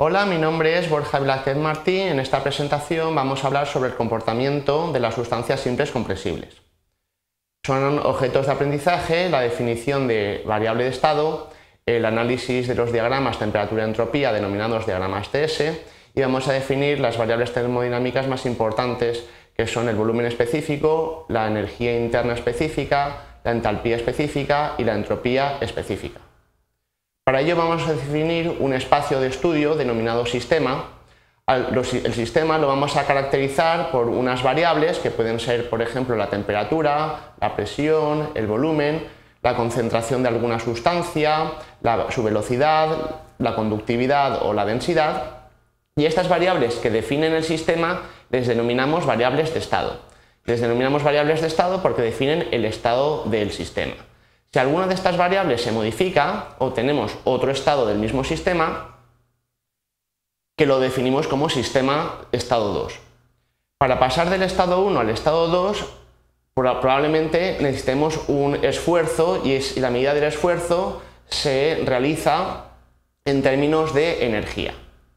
Hola, mi nombre es Borja Velázquez Martí. En esta presentación vamos a hablar sobre el comportamiento de las sustancias simples compresibles. Son objetos de aprendizaje la definición de variable de estado, el análisis de los diagramas temperatura-entropía denominados diagramas TS, y vamos a definir las variables termodinámicas más importantes, que son el volumen específico, la energía interna específica, la entalpía específica y la entropía específica. Para ello vamos a definir un espacio de estudio denominado sistema. El sistema lo vamos a caracterizar por unas variables que pueden ser, por ejemplo, la temperatura, la presión, el volumen, la concentración de alguna sustancia, su velocidad, la conductividad o la densidad. Y estas variables que definen el sistema les denominamos variables de estado. Les denominamos variables de estado porque definen el estado del sistema. Si alguna de estas variables se modifica, obtenemos otro estado del mismo sistema que lo definimos como sistema estado 2. Para pasar del estado 1 al estado 2, probablemente necesitemos un esfuerzo y la medida del esfuerzo se realiza en términos de energía.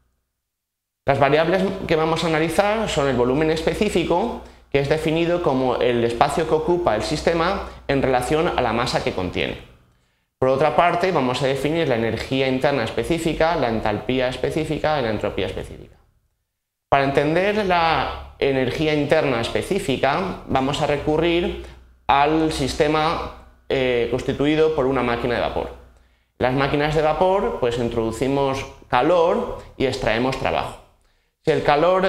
Las variables que vamos a analizar son el volumen específico, que es definido como el espacio que ocupa el sistema en relación a la masa que contiene. Por otra parte, vamos a definir la energía interna específica, la entalpía específica y la entropía específica. Para entender la energía interna específica, vamos a recurrir al sistema constituido por una máquina de vapor. En las máquinas de vapor, pues introducimos calor y extraemos trabajo. Si el calor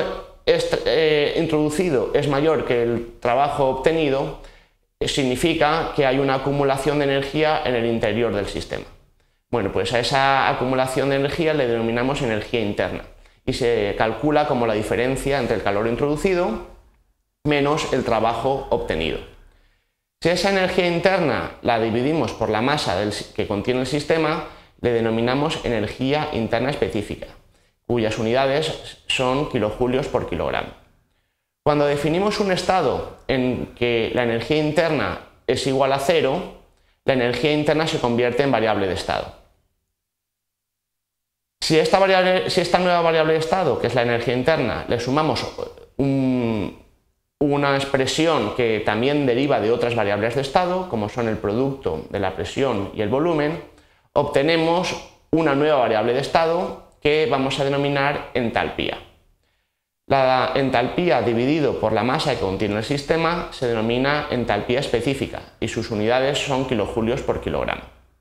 introducido es mayor que el trabajo obtenido, significa que hay una acumulación de energía en el interior del sistema. Bueno, pues a esa acumulación de energía le denominamos energía interna y se calcula como la diferencia entre el calor introducido menos el trabajo obtenido. Si esa energía interna la dividimos por la masa que contiene el sistema, le denominamos energía interna específica, cuyas unidades son kilojulios por kilogramo. Cuando definimos un estado en que la energía interna es igual a 0, la energía interna se convierte en variable de estado. Si esta nueva variable de estado, que es la energía interna, le sumamos una expresión que también deriva de otras variables de estado, como son el producto de la presión y el volumen, obtenemos una nueva variable de estado que vamos a denominar entalpía. La entalpía dividido por la masa que contiene el sistema se denomina entalpía específica y sus unidades son kilojulios por kilogramo.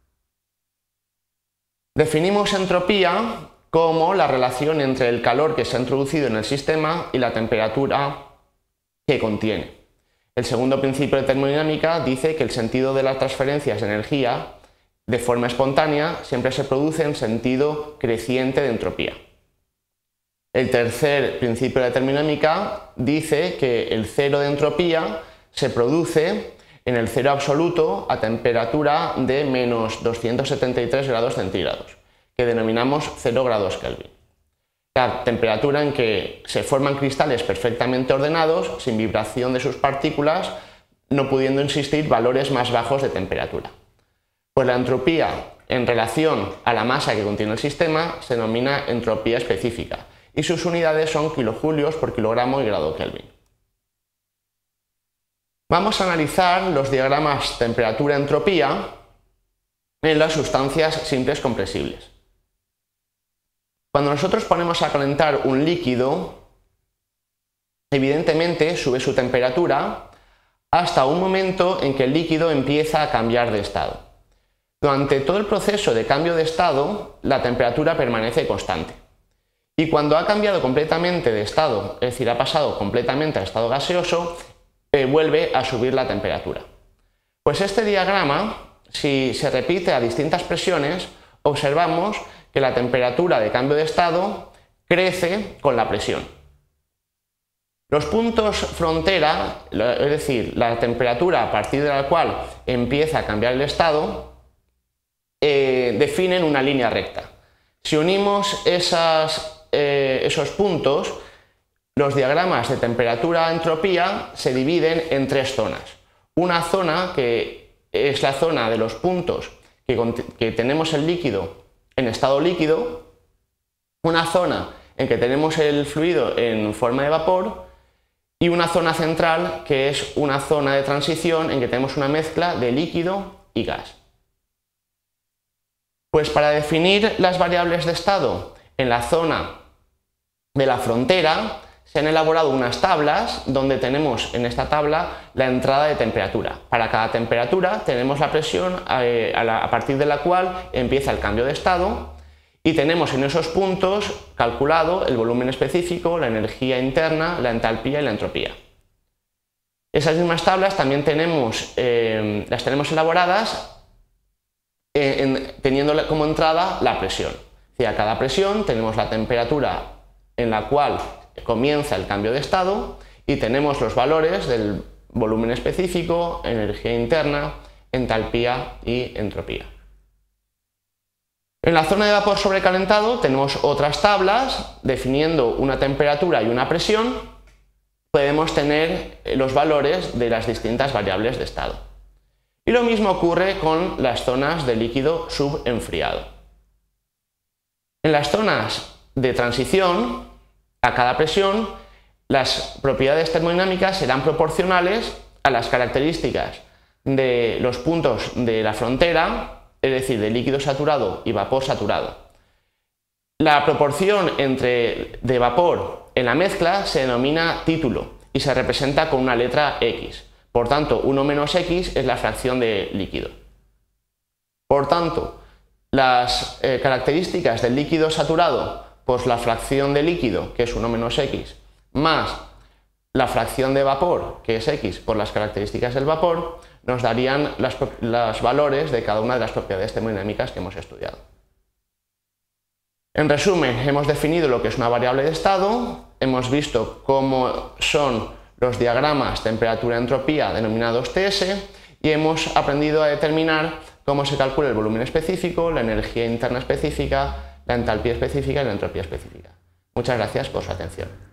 Definimos entropía como la relación entre el calor que se ha introducido en el sistema y la temperatura que contiene. El segundo principio de termodinámica dice que el sentido de las transferencias de energía de forma espontánea siempre se produce en sentido creciente de entropía. El tercer principio de termodinámica dice que el cero de entropía se produce en el cero absoluto a temperatura de menos 273 grados centígrados, que denominamos 0 grados Kelvin. La temperatura en que se forman cristales perfectamente ordenados, sin vibración de sus partículas, no pudiendo existir valores más bajos de temperatura. Pues la entropía en relación a la masa que contiene el sistema se denomina entropía específica, y sus unidades son kilojulios por kilogramo y grado Kelvin. Vamos a analizar los diagramas temperatura-entropía en las sustancias simples compresibles. Cuando nosotros ponemos a calentar un líquido, evidentemente sube su temperatura hasta un momento en que el líquido empieza a cambiar de estado. Durante todo el proceso de cambio de estado, la temperatura permanece constante. Y cuando ha cambiado completamente de estado, es decir, ha pasado completamente al estado gaseoso, vuelve a subir la temperatura. Pues este diagrama, si se repite a distintas presiones, observamos que la temperatura de cambio de estado crece con la presión. Los puntos frontera, es decir, la temperatura a partir de la cual empieza a cambiar el estado, definen una línea recta. Si unimos esos puntos, los diagramas de temperatura-entropía se dividen en tres zonas. Una zona que es la zona de los puntos que tenemos el líquido en estado líquido, una zona en que tenemos el fluido en forma de vapor y una zona central que es una zona de transición en que tenemos una mezcla de líquido y gas. Pues para definir las variables de estado en la zona de la frontera se han elaborado unas tablas donde tenemos en esta tabla la entrada de temperatura. Para cada temperatura tenemos la presión a partir de la cual empieza el cambio de estado y tenemos en esos puntos calculado el volumen específico, la energía interna, la entalpía y la entropía. Esas mismas tablas también las tenemos elaboradas teniendo como entrada la presión. A cada presión tenemos la temperatura en la cual comienza el cambio de estado y tenemos los valores del volumen específico, energía interna, entalpía y entropía. En la zona de vapor sobrecalentado tenemos otras tablas definiendo una temperatura y una presión. Podemos tener los valores de las distintas variables de estado. Y lo mismo ocurre con las zonas de líquido subenfriado. En las zonas de transición, a cada presión, las propiedades termodinámicas serán proporcionales a las características de los puntos de la frontera, es decir, de líquido saturado y vapor saturado. La proporción de vapor en la mezcla se denomina título y se representa con una letra X. Por tanto, 1 menos X es la fracción de líquido. Por tanto, las características del líquido saturado, pues la fracción de líquido, que es 1 menos X, más la fracción de vapor, que es X, por las características del vapor, nos darían los valores de cada una de las propiedades termodinámicas que hemos estudiado. En resumen, hemos definido lo que es una variable de estado, hemos visto cómo son los diagramas temperatura-entropía denominados TS y hemos aprendido a determinar cómo se calcula el volumen específico, la energía interna específica, la entalpía específica y la entropía específica. Muchas gracias por su atención.